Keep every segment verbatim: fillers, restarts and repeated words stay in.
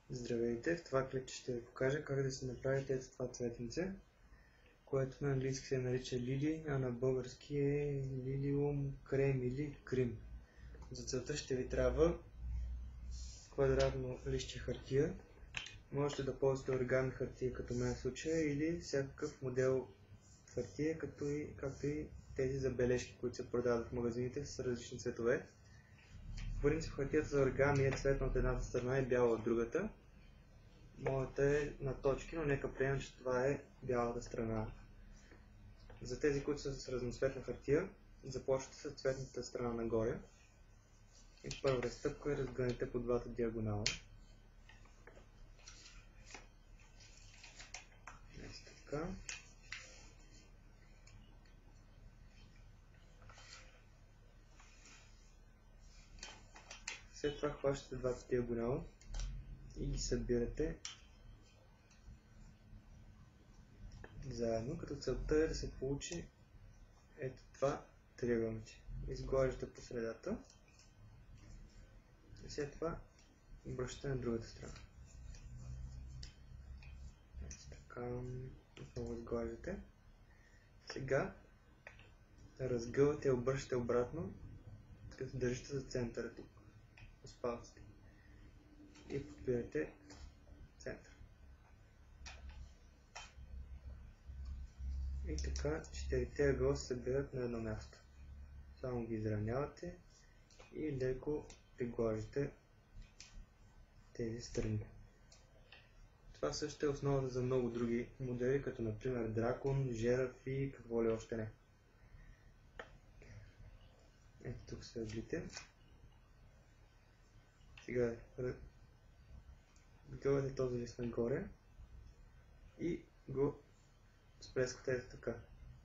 Здравейте, в това клипче ще ви покажа как да си направите ето това цветенце, което на английски се нарича лили, а на български е лилиум крем или крим. За целта ще ви трябва квадратно листче хартия. Можете да ползвате оригами хартия, като мен в случая, или всякакъв модел хартия, като и, както и тези забележки, които се продават в магазините с различни цветове. В принцип хартията за оригами е цветна от едната страна и бяла от другата. Моята е на точки, но нека приемем, че това е бялата страна. За тези, които са с разноцветна хартия, започвате с цветната страна нагоре. И първата стъпка е разгънете по двата диагонала. Ето така. След това хващате двата диагонала и ги събирате заедно, като целта е да се получи ето това триъгълниче. Изглаждате по средата и след това обръщате на другата страна. Ето така, отново изглаждате. Сега разгъвате и обръщате обратно, като държите за центъра тук с палците и подбирате център. И така четирите ъгъла се събират на едно място. Само ги изравнявате и леко приглаждате тези страни. Това също е основата за много други модели, като например дракон, жираф и какво ли още не. Ето тук са ъглите. Сега гълвате този лист нагоре и го сплескате ето така.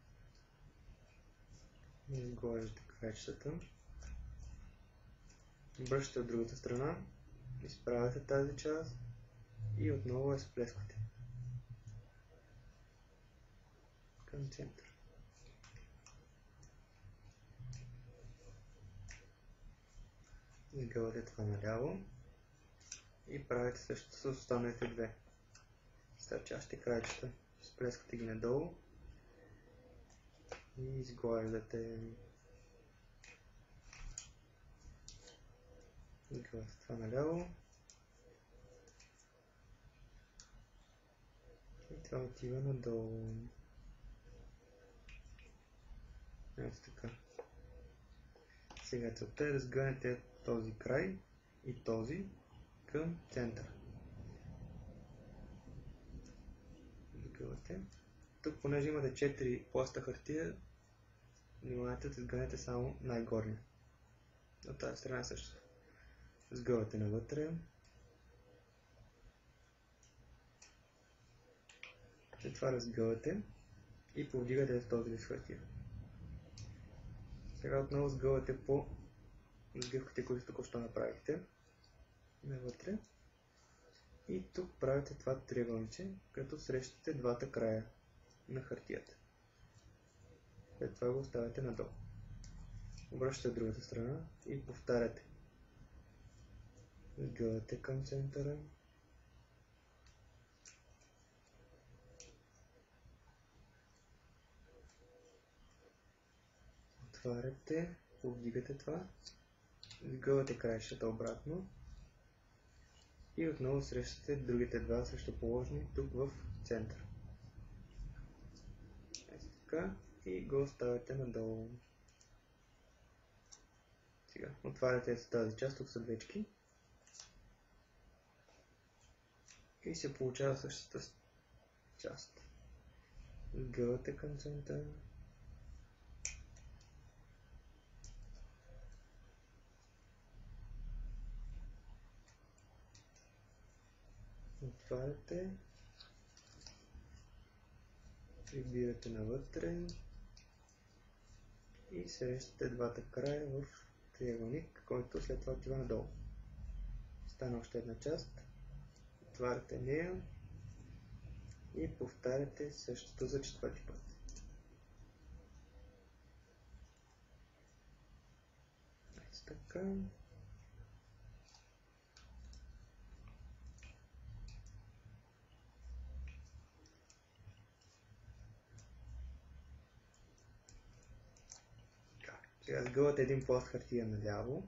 Изглаждате краищата. Връщате от другата страна, изправяте тази част и отново я сплесквате към центъра. Изгълвате това наляво и правите същото с останалите две. Стърчащите краища, сплесквате ги надолу и изглаждате. Изглаждате това наляво и това отива надолу. Ето така. Сега целта е да сгънете този край и този към центъра. Сгъвате. Тук, понеже имате четири пласта хартия, внимавайте да сгънете само най-горния. От тази страна също. Сгъвате навътре. След това разгъвате и повдигате този лист хартия. Сега отново сгъвате по сгъвките, които току-що направихте навътре. И тук правите това триъгълниче, като срещате двата края на хартията. След това го оставяте надолу. Обръщате другата страна и повтаряте. Сгъвате към центъра. Отваряте, повдигате това. Сгъвате краищата обратно. И отново срещате другите два срещуположни тук в центъра. Ето така. И го оставяте надолу. Сега отваряте ето тази част, тук са двечки. И се получава същата част. Сгъвате към центъра. Отваряте, прибирате навътре и срещате двата края в триъгълник, който след това отива надолу. Стана още една част, отваряте нея и повтаряте същото за четвърти път. Ето така. Сега сгъвате един пласт хартия наляво,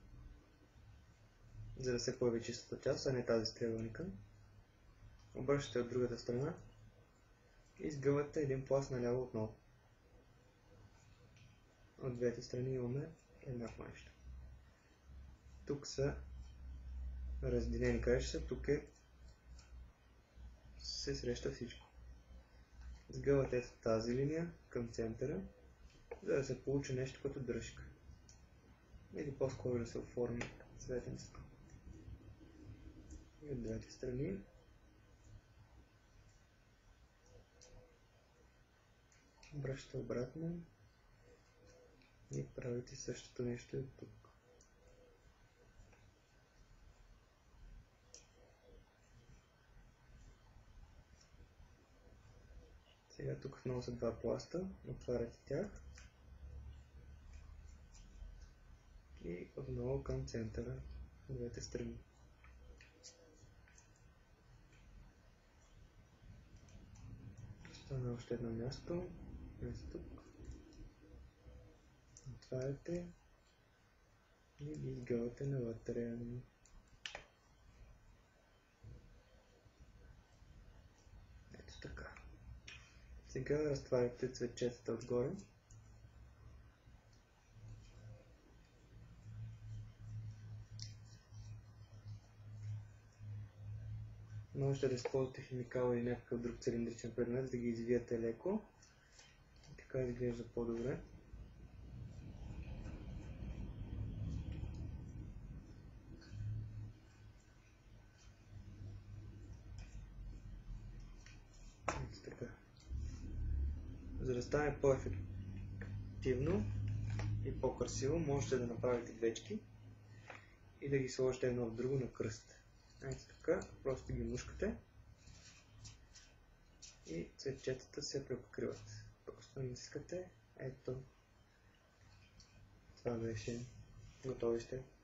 за да се появи чистата част, а не тази с триъгълника. Обръщате от другата страна и сгъвате един пласт наляво отново. От двете страни имаме еднакво нещо. Тук са разделени краища, тук е се среща всичко. Сгъвате тази линия към центъра, за да се получи нещо като дръжка. Или по-скоро да се оформи цветенцето. И от двете страни. Обръщате обратно и правите същото нещо и тук. Сега тук отново са два пласта, отваряте тях и отново към центъра, двете страни. Остана още едно място, ето тук. Отваряте и ги изгъвате навътре. Ето така. Сега разтваряте цветчетата отгоре. Можете да използвате химикал или някакъв друг цилиндричен предмет, за да ги извиете леко. И така изглежда по-добре. Ето така. За да стане по-ефективно и по-красиво, можете да направите двечки и да ги сложите едно в друго на кръст. Ето така, просто ги мушкате и цветчетата се препокриват. Просто натискате, ето, това беше, готови сте.